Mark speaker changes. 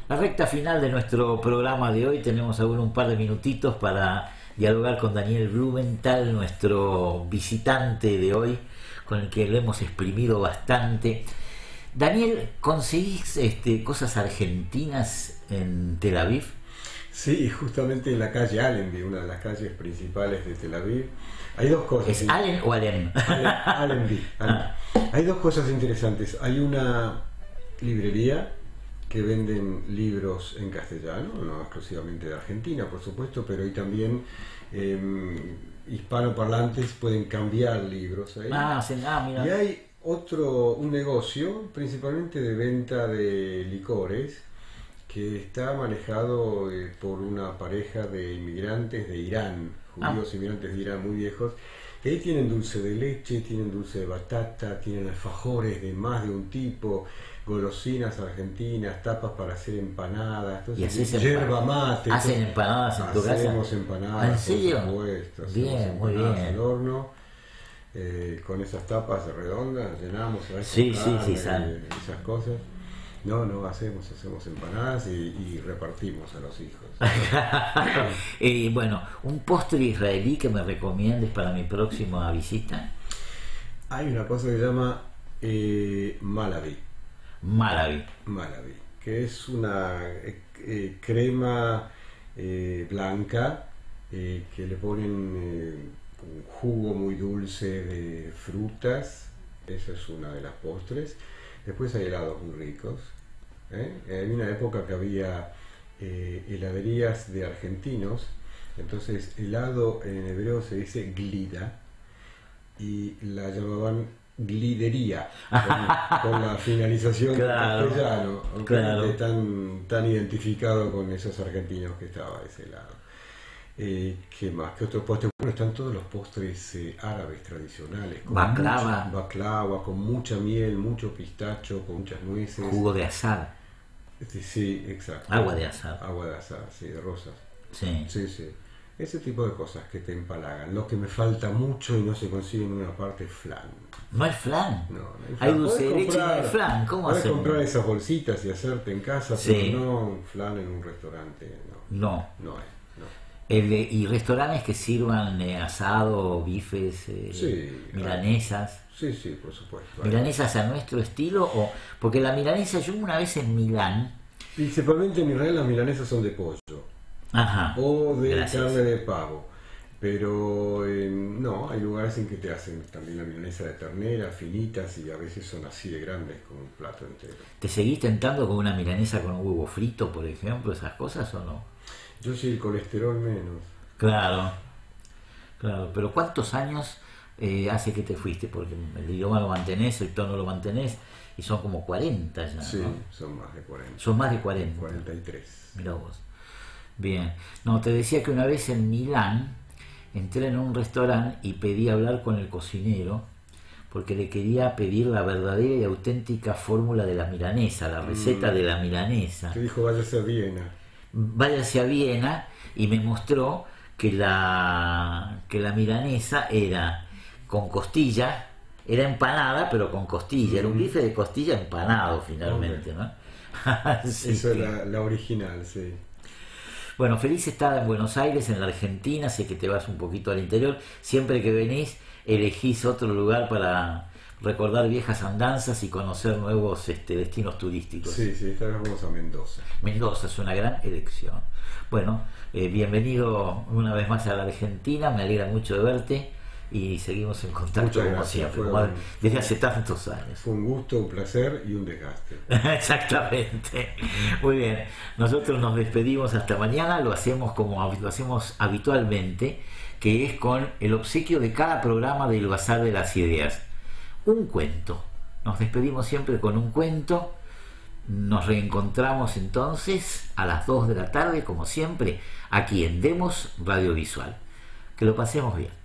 Speaker 1: La recta final de nuestro programa de hoy, tenemos aún un par de minutitos para dialogar con Daniel Blumenthal, nuestro visitante de hoy, con el que lo hemos exprimido bastante. Daniel, ¿conseguís cosas argentinas en Tel Aviv?
Speaker 2: Sí, justamente en la calle Allenby, una de las calles principales de Tel Aviv. Hay dos cosas.
Speaker 1: ¿Es Allen o Alem?
Speaker 2: Allenby. Hay dos cosas interesantes. Hay una librería que venden libros en castellano, no exclusivamente de Argentina, por supuesto, pero hay también hispanoparlantes pueden cambiar libros ahí.
Speaker 1: Mira.
Speaker 2: Y hay un negocio, principalmente de venta de licores, que está manejado por una pareja de inmigrantes de Irán, judíos inmigrantes de Irán muy viejos, que ahí tienen dulce de leche, tienen dulce de batata, tienen alfajores de más de un tipo, golosinas argentinas, tapas para hacer empanadas,
Speaker 1: entonces,
Speaker 2: yerba mate.
Speaker 1: ¿Hacen empanadas en tu casa?
Speaker 2: Hacemos empanadas,
Speaker 1: ¿en serio?
Speaker 2: por supuesto,
Speaker 1: Bien, muy bien.
Speaker 2: Al horno, con esas tapas redondas, llenamos
Speaker 1: sí,
Speaker 2: carne, esas cosas. No, hacemos empanadas y repartimos a los hijos.
Speaker 1: Bueno, ¿un postre israelí que me recomiendes para mi próxima visita?
Speaker 2: Hay una cosa que se llama Malabi, que es una crema blanca que le ponen un jugo muy dulce de frutas. Esa es una de las postres. Después hay helados muy ricos. Hay una época que había heladerías de argentinos, entonces helado en hebreo se dice glida y la llamaban glidería con la finalización castellano, aunque tan identificado con esos argentinos que estaba ese helado. ¿Qué más? ¿Qué otro postre? Bueno, están todos los postres árabes tradicionales, con baklava, con mucha miel, mucho pistacho, con muchas nueces,
Speaker 1: jugo de azar.
Speaker 2: Sí, exacto.
Speaker 1: Agua de azar,
Speaker 2: sí, de rosas.
Speaker 1: Sí.
Speaker 2: Ese tipo de cosas que te empalagan. Lo que me falta mucho y no se consigue en una parte es flan.
Speaker 1: ¿No hay flan?
Speaker 2: No hay flan.
Speaker 1: Hay dulce de leche y no hay flan. ¿Cómo
Speaker 2: puedes
Speaker 1: hacen?
Speaker 2: comprar esas bolsitas y hacerte en casa,
Speaker 1: Sí.
Speaker 2: pero no flan en un restaurante. No hay.
Speaker 1: ¿Y restaurantes que sirvan asado, bifes, milanesas?
Speaker 2: Sí, por supuesto.
Speaker 1: ¿Milanesas a nuestro estilo? Porque la milanesa, yo una vez en Milán...
Speaker 2: Principalmente en Israel las milanesas son de pollo.
Speaker 1: Ajá.
Speaker 2: O de
Speaker 1: Gracias.
Speaker 2: carne de pavo. Pero no, hay lugares en que te hacen también la milanesa de ternera, finitas, y a veces son así de grandes como un plato entero.
Speaker 1: ¿Te seguís tentando con una milanesa con un huevo frito, por ejemplo, esas cosas o no?
Speaker 2: Yo sí, el colesterol menos.
Speaker 1: Claro, pero ¿cuántos años hace que te fuiste? Porque el idioma lo mantenés, el tono lo mantenés, y son como 40 ya,
Speaker 2: Sí,
Speaker 1: ¿no?
Speaker 2: son más de 40.
Speaker 1: Son más de 40.
Speaker 2: 43.
Speaker 1: Mirá vos. Bien. No, te decía que una vez en Milán entré en un restaurante y pedí hablar con el cocinero porque le quería pedir la verdadera y auténtica fórmula de la milanesa, la receta de la milanesa.
Speaker 2: Te dijo, váyase a Viena.
Speaker 1: Váyase a Viena, y me mostró que la milanesa era con costilla, era empanada pero con costilla, era un bife de costilla empanado finalmente, ¿no?
Speaker 2: Eso es la original, sí.
Speaker 1: Bueno, feliz estada en Buenos Aires, en la Argentina. Sé que te vas un poquito al interior. Siempre que venís elegís otro lugar para recordar viejas andanzas y conocer nuevos destinos turísticos.
Speaker 2: Sí, esta vez vamos a Mendoza.
Speaker 1: Mendoza es una gran elección. Bueno, bienvenido una vez más a la Argentina. Me alegra mucho de verte y seguimos en contacto como siempre, desde hace tantos años.
Speaker 2: Fue un gusto, un placer y un desgaste.
Speaker 1: Exactamente. Muy bien. Nosotros nos despedimos hasta mañana. Lo hacemos como lo hacemos habitualmente, que es con el obsequio de cada programa del Bazar de las Ideas. Un cuento. Nos despedimos siempre con un cuento. Nos reencontramos entonces a las 2 de la tarde, como siempre, aquí en Demos Radiovisual. Que lo pasemos bien.